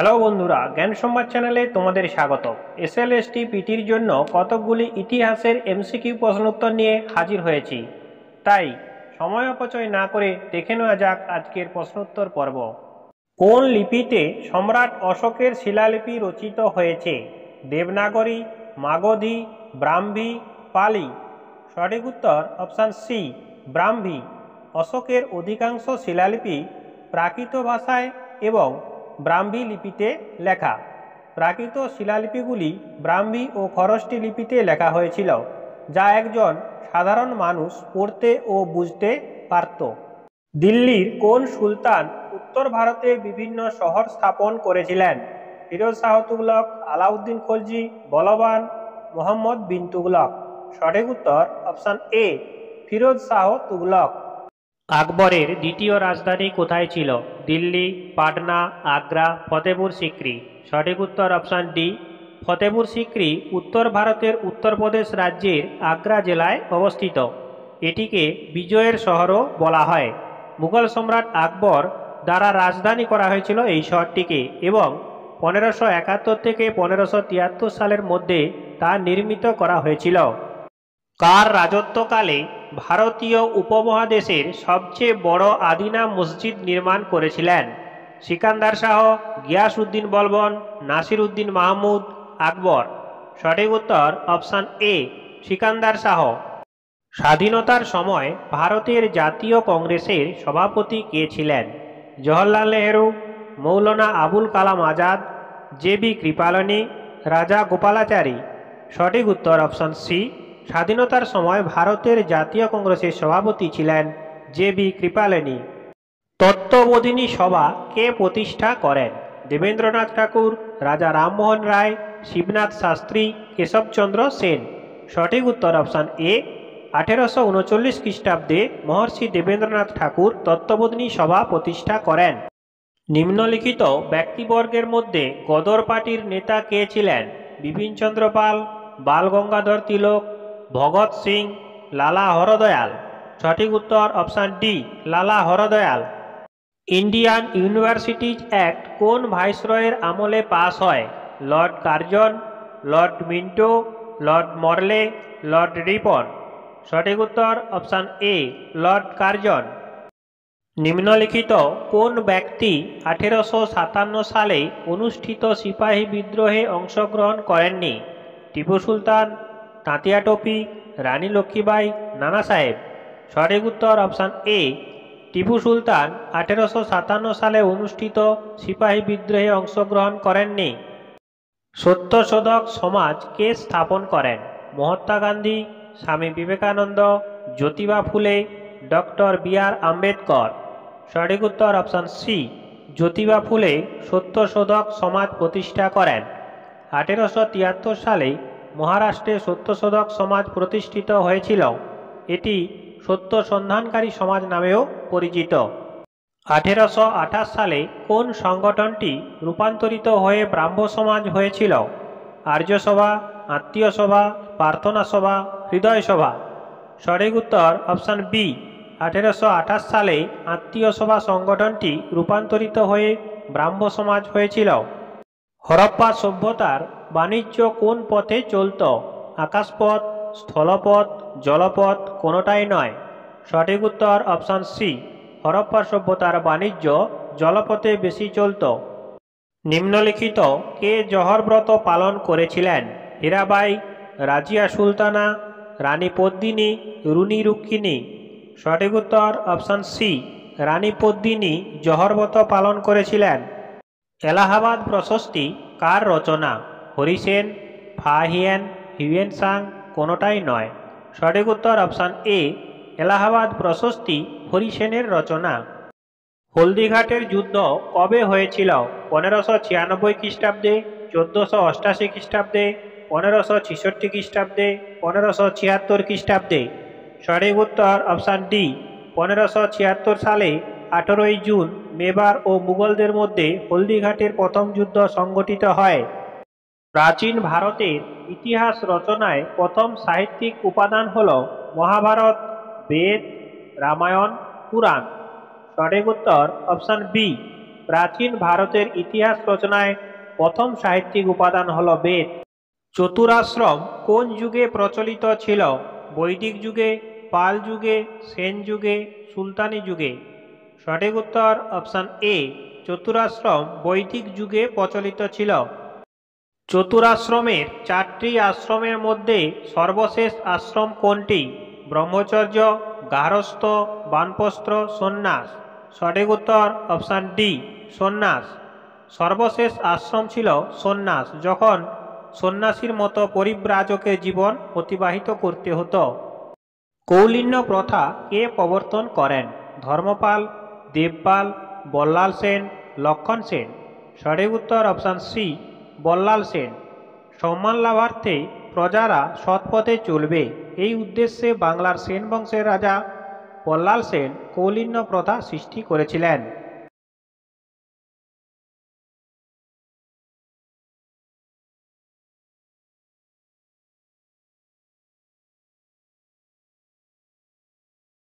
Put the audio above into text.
Hello বন্ধুরা, জ্ঞান সংবাদ চ্যানেলে তোমাদের স্বাগত। এসএলএসটি পিটির জন্য কতকগুলি ইতিহাসের এমসিকিউ প্রশ্নোত্তর নিয়ে হাজির হয়েছি। তাই সময় অপচয় না করে দেখে নেওয়া যাক আজকের প্রশ্নোত্তর পর্ব। কোন লিপিতে সম্রাট অশোকের শিলালিপি রচিত হয়েছে? দেবনাগরী, মাগধী, ব্রাহ্মী, পালি? সঠিক উত্তর অপশান সি, ব্রাহ্মী। অশোকের অধিকাংশ শিলালিপি প্রাকৃত ভাষায় এবং ব্রাহ্মী লিপিতে লেখা। প্রাকৃত শিলালিপিগুলি ব্রাহ্মী ও খরষ্টি লিপিতে লেখা হয়েছিল, যা একজন সাধারণ মানুষ পড়তে ও বুঝতে পারত। দিল্লির কোন সুলতান উত্তর ভারতে বিভিন্ন শহর স্থাপন করেছিলেন? ফিরোজ শাহ তুগলক, আলাউদ্দিন খলজি, বলবান, মোহাম্মদ বিন তুগলক? সঠিক উত্তর অপশান এ, ফিরোজ শাহ তুগলক। আকবরের দ্বিতীয় রাজধানী কোথায় ছিল? দিল্লি, পাটনা, আগ্রা, ফতেপুর সিক্রি? সঠিক উত্তর অপশান ডি, ফতেপুর সিক্রি উত্তর ভারতের উত্তরপ্রদেশ রাজ্যের আগ্রা জেলায় অবস্থিত। এটিকে বিজয়ের শহরও বলা হয়। মুঘল সম্রাট আকবর দ্বারা রাজধানী করা হয়েছিল এই শহরটিকে এবং 1571 থেকে 1573 সালের মধ্যে তা নির্মিত করা হয়েছিল। কার রাজত্বকালে ভারতীয় উপমহাদেশের সবচেয়ে বড় আদিনা মসজিদ নির্মাণ করেছিলেন? সিকান্দার শাহ, গিয়াস উদ্দিন বলবন, নাসির উদ্দিন মাহমুদ, আকবর? সঠিক উত্তর অপশান এ, সিকান্দার শাহ। স্বাধীনতার সময় ভারতের জাতীয় কংগ্রেসের সভাপতি কে ছিলেন? জওহরলাল নেহেরু, মৌলানা আবুল কালাম আজাদ, জে.বি. কৃপালনী, রাজা গোপালাচারী? সঠিক উত্তর অপশান সি, স্বাধীনতার সময় ভারতের জাতীয় কংগ্রেসের সভাপতি ছিলেন জে.বি. কৃপালনী। তত্ত্ববোধিনী সভা কে প্রতিষ্ঠা করেন? দেবেন্দ্রনাথ ঠাকুর, রাজা রামমোহন রায়, শিবনাথ শাস্ত্রী, কেশবচন্দ্র সেন? সঠিক উত্তর অপশান এ, 1839 খ্রিস্টাব্দে মহর্ষি দেবেন্দ্রনাথ ঠাকুর তত্ত্ববোধিনী সভা প্রতিষ্ঠা করেন। নিম্নলিখিত ব্যক্তিবর্গের মধ্যে গদর পার্টির নেতা কে ছিলেন? বিপিনচন্দ্র পাল, বাল গঙ্গাধর তিলক, ভগৎ সিং, লালা হরদয়াল? সঠিক উত্তর অপশান ডি, লালা হরদয়াল। ইন্ডিয়ান ইউনিভার্সিটিজ অ্যাক্ট কোন ভাইসরয়ের আমলে পাস হয়? Lord Curzon, lord Minto, lord Morley, lord Ripon? সঠিক উত্তর অপশান এ, লর্ড কার্জন। নিম্নলিখিত কোন ব্যক্তি 1857 সালে অনুষ্ঠিত সিপাহী বিদ্রোহে অংশগ্রহণ করেননি? টিপু সুলতান, তাঁতিয়া টোপি, রানী লক্ষ্মীবাই, নানা সাহেব? সঠিক উত্তর অপশান এ, টিপু সুলতান 1857 সালে অনুষ্ঠিত সিপাহী বিদ্রোহে অংশগ্রহণ করেননি। সত্যশোধক সমাজ কে স্থাপন করেন? মহাত্মা গান্ধী, স্বামী বিবেকানন্দ, জ্যোতিবা ফুলে, ডক্টর বি.আর. আম্বেদকর? সঠিক উত্তর অপশান সি, জ্যোতিবা ফুলে সত্যশোধক সমাজ প্রতিষ্ঠা করেন। 1873 সালে মহারাষ্ট্রে সত্যশোধক সমাজ প্রতিষ্ঠিত হয়েছিল। এটি সত্য সন্ধানকারী সমাজ নামেও পরিচিত। 1828 সালে কোন সংগঠনটি রূপান্তরিত হয়ে ব্রাহ্ম সমাজ হয়েছিল? আর্যসভা, আত্মীয় সভা, প্রার্থনা সভা, হৃদয় সভা? সঠিক উত্তর অপশান বি, 1828 সালে আত্মীয় সভা সংগঠনটি রূপান্তরিত হয়ে ব্রাহ্ম সমাজ হয়েছিল। হরপ্পা সভ্যতার বাণিজ্য কোন পথে চলত? আকাশপথ, স্থলপথ, জলপথ? কোনোটাই নয়। সঠিক উত্তর অপশান সি, হরপ্পা সভ্যতার বাণিজ্য জলপথে বেশি চলত। নিম্নলিখিত কে জহর ব্রত পালন করেছিলেন? হীরাবাই, রাজিয়া সুলতানা, রানী পদ্মিনী, রুনি রুক্মিণী? সঠিক উত্তর অপশান সি, রানী পদ্মিনী জহর ব্রত পালন করেছিলেন। এলাহাবাদ প্রশস্তি কার রচনা? হরিসেন, ফা হিয়েন, হিউয়েন সাং? কোনোটাই নয়। সঠিক উত্তর অপশান এ, এলাহাবাদ প্রশস্তি হরিসেনের রচনা। হলদিঘাটের যুদ্ধ কবে হয়েছিল? 1596 খ্রিস্টাব্দে, 1488 খ্রিস্টাব্দে, 1566 খ্রিস্টাব্দে, 1576 খ্রিস্টাব্দে? সঠিক উত্তর অপশান ডি, 1576 সালে 18ই জুন মেবার ও মুঘলদের মধ্যে হলদিঘাটের প্রথম যুদ্ধ সংঘটিত হয়। প্রাচীন ভারতের ইতিহাস রচনায় প্রথম সাহিত্যিক উপাদান হল মহাভারত, বেদ, রামায়ণ, পুরাণ? সঠিক উত্তর অপশান বি, প্রাচীন ভারতের ইতিহাস রচনায় প্রথম সাহিত্যিক উপাদান হল বেদ। চতুরাশ্রম কোন যুগে প্রচলিত ছিল? বৈদিক যুগে, পাল যুগে, সেন যুগে, সুলতানি যুগে? সঠিক উত্তর অপশান এ, চতুরাশ্রম বৈদিক যুগে প্রচলিত ছিল। চতুরাশ্রমের 4টি আশ্রমের মধ্যে সর্বশেষ আশ্রম কোনটি? ব্রহ্মচর্য, গার্হস্থ্য, বানপ্রস্থ, সন্ন্যাস? সঠিক উত্তর অপশান ডি, সন্ন্যাস। সর্বশেষ আশ্রম ছিল সন্ন্যাস, যখন সন্ন্যাসীর মতো পরিব্রাজকের জীবন অতিবাহিত করতে হতো। কৌলিন্য প্রথা কে প্রবর্তন করেন? ধর্মপাল, দেবপাল, বল্লাল সেন, লক্ষণ সেন? সঠিক উত্তর অপশান সি, বল্লাল সেন। সম্মান লাভার্থে প্রজারা সৎপথে চলবে, এই উদ্দেশ্যে বাংলার সেন বংশের রাজা বল্লাল সেন কৌলিন্য প্রথা সৃষ্টি করেছিলেন।